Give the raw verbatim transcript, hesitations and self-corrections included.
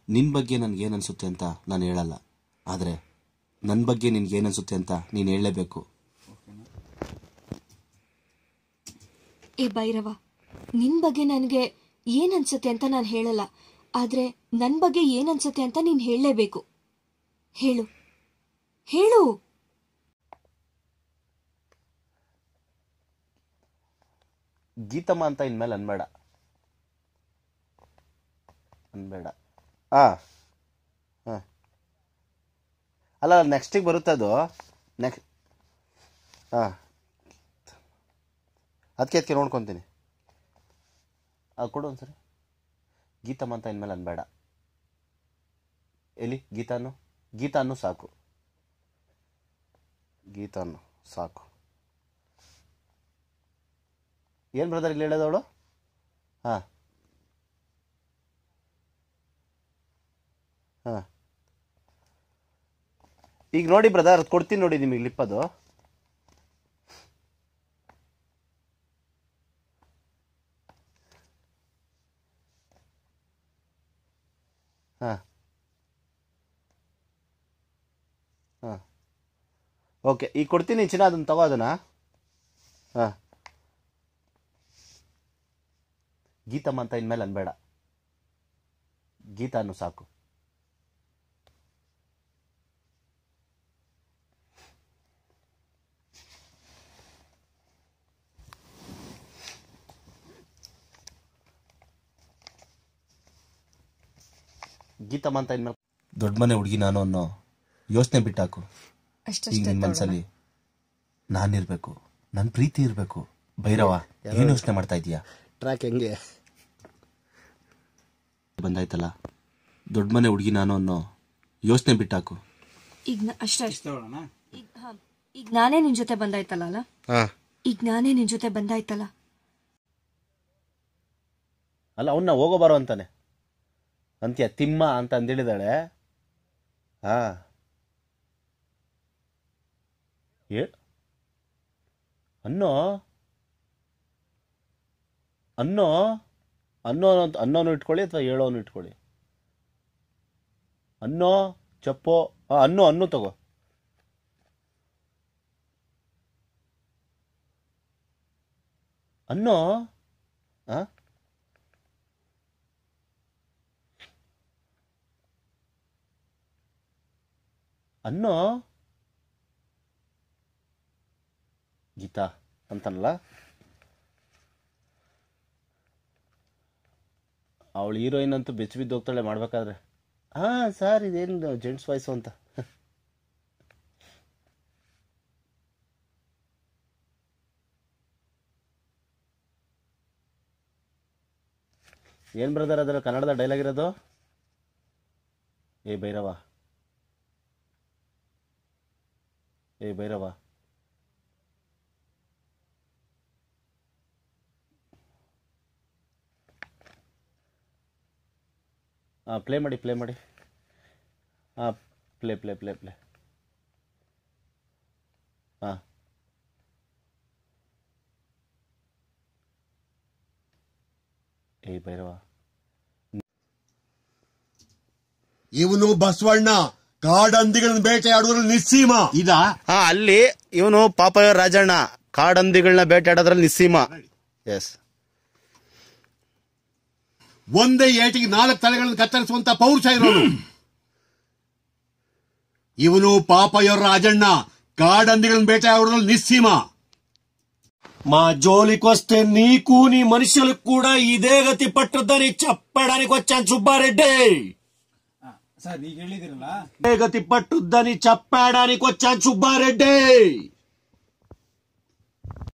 ನಿನ್ನ ಬಗ್ಗೆ ನನಗೇನು ಅನಿಸುತ್ತೆ ಅಂತ ನಾನು ಹೇಳಲ್ಲ, ಆದರೆ ನನ್ನ ಬಗ್ಗೆ ನಿನಗೇನು ಅನಿಸುತ್ತೆ ಅಂತ ನೀನು ಹೇಳಲೇಬೇಕು. ಏ ಭೈರವ, ನಿನ್ ಬಗ್ಗೆ ನನಗೆ ಏನ್ ಅನ್ಸುತ್ತೆ ಅಂತ ನಾನು ಹೇಳಲ್ಲ, ಆದ್ರೆ ನನ್ ಬಗ್ಗೆ ಏನ್ ಅನ್ಸುತ್ತೆ ಅಂತ ನೀನ್ ಹೇಳಲೇಬೇಕು. ಹೇಳು ಹೇಳು. ಗೀತಮ್ಮ ಅಂತ ಇನ್ಮೇಲೆ ಅನ್ಬೇಡ ಅನ್ಬೇಡ ಆ ಹಾಂ ಅಲ್ಲ, ನೆಕ್ಸ್ಟಿಗೆ ಬರುತ್ತೆ ಅದು. ನೆಕ್ಸ್ಟ್ ಹಾಂ ಅದಕ್ಕೆ ಅದಕ್ಕೆ ನೋಡ್ಕೊತೀನಿ. ಅದು ಕೊಡು ಒಂದ್ಸರಿ. ಗೀತಮ್ಮ ಅಂತ ಇನ್ಮೇಲೆ ಅನ್ಬೇಡ. ಎಲ್ಲಿ ಗೀತಾನು ಗೀತಾನು ಸಾಕು, ಗೀತಾನು ಸಾಕು. ಏನು ಬ್ರದರ್ ಇಲ್ಲಿ ಹೇಳೋದವಳು? ಹಾಂ ಹಾಂ ಈಗ ನೋಡಿ ಬ್ರದರ್, ಅದು ಕೊಡ್ತೀನಿ ನೋಡಿ ನಿಮಗೆ ಲಿಪ್ಪದು. ಹಾಂ ಹಾಂ ಓಕೆ, ಈಗ ಕೊಡ್ತೀನಿ ಚಿನ್ನ, ಅದನ್ನು ತಗೋ ಅದನ್ನ. ಹಾಂ ಗೀತಮ್ಮ ಅಂತ ಇನ್ಮೇಲೆ ಅನ್ಬೇಡ, ಗೀತಾನು ಸಾಕು. ಗೀತಮ್ಮ ಅಂತ ಇನ್ಮೇಲೆ ದೊಡ್ಡ ಮನೆ ಹುಡುಗಿ ನಾನು ಅನ್ನೋ ಯೋಚನೆ ಬಿಟ್ಟಾಕು. ಈಗ ನಿನ್ನ ಮನಸ್ಸಲ್ಲಿ ನಾನಿರ್ಬೇಕು, ನನ್ನ ಪ್ರೀತಿ ಇರಬೇಕು. ಭೈರವ, ಏನು ಯೋಚನೆ ಮಾಡ್ತಾ ಇದೀಯಾ? ಟ್ರ್ಯಾಕ್ ಹೆಂಗೆ ಬಂದಾಯ್ತಲ್ಲ, ದೊಡ್ಡ ಮನೆ ಹುಡುಗಿ ನಾನು ಅನ್ನೋ ಯೋಚನೆ ಬಿಟ್ಟಾಕು. ಈಗ ಅಷ್ಟೇ ಈಗ ನಾನೇ ನಿನ್ ಜೊತೆ ಬಂದಾಯ್ತಲ್ಲ ಅಲ್ಲ ಈಗ ನಾನೇ ನಿನ್ ಜೊತೆ ಬಂದಾಯ್ತಲ್ಲ ಅಲ್ಲ, ಅವನ್ನ ಹೋಗೋ ಬಾರೋ ಅಂತಾನೆ ಅಂತ್ಯ ತಿಮ್ಮ ಅಂತ ಅಂದೇಳಿದಾಳೆ. ಹಾ ಏ ಅನ್ನೋ ಅನ್ನೋ ಅನ್ನೋ ಅನ್ನೋನು ಇಟ್ಕೊಳ್ಳಿ ಅಥವಾ ಹೇಳೋನು ಇಟ್ಕೊಳ್ಳಿ. ಅನ್ನೋ ಚಪ್ಪೋ ಅನ್ನೋ ಅನ್ನೋ ತಗೋ. ಅನ್ನೋ ಆ ಅನ್ನೋ ಗೀತಾ ಅಂತನಲ್ಲ, ಅವಳು ಹೀರೋಯಿನ್ ಅಂತೂ ಬೆಚ್ಚ ಬಿದ್ದು ಹೋಗ್ತಾಳೆ ಮಾಡ್ಬೇಕಾದ್ರೆ. ಹಾ ಸರ್, ಇದೇನು ಜೆಂಟ್ಸ್ ವಾಯ್ಸು ಅಂತ. ಏನ್ ಬ್ರದರ್ ಅದರ ಕನ್ನಡದ ಡೈಲಾಗ್ ಇರೋದು? ಏ ಭೈರವ, ಏ ಭೈರವ, ಹಾಂ ಪ್ಲೇ ಮಾಡಿ ಪ್ಲೇ ಮಾಡಿ ಹಾಂ ಪ್ಲೇ ಪ್ಲೇ ಪ್ಲೇ ಪ್ಲೇ ಹಾಂ ಏ ಭೈರವ, ಇವನು ಬಸವಣ್ಣ ಕಾಡಂದಿಗಳನ್ನ ಬೇಟೆಯಾಡುವುದ್ರಲ್ಲಿ ನಿಸ್ಸೀಮ ಇದ. ಹಾ, ಅಲ್ಲಿ ಇವನು ಪಾಪಯ್ಯ ರಾಜಣ್ಣ ಕಾಡಂದಿಗಳನ್ನ ಬೇಟೆಯಾಡೋದ್ರಲ್ಲಿ ನಿಸ್ಸೀಮ. ಎಸ್, ಒಂದೇ ಏಟಿಗೆ ನಾಲ್ಕು ತಲೆಗಳನ್ನು ಕತ್ತರಿಸುವಂತ ಪೌರುಷ ಇರೋನು ಇವನು. ಪಾಪಯ್ಯ ರಾಜಣ್ಣ కాడందిగలను వేటాడడం నిస్సీమ. మా జోలికొస్తే నీకు నీ మనుషులకు కూడా ఇదే గతి పట్టుద్దని చెప్పడానికి వచ్చాను సుబ్బారెడ్డి. ఇదే గతి పట్టుద్దని చెప్పడానికి వచ్చాను సుబ్బారెడ్డి.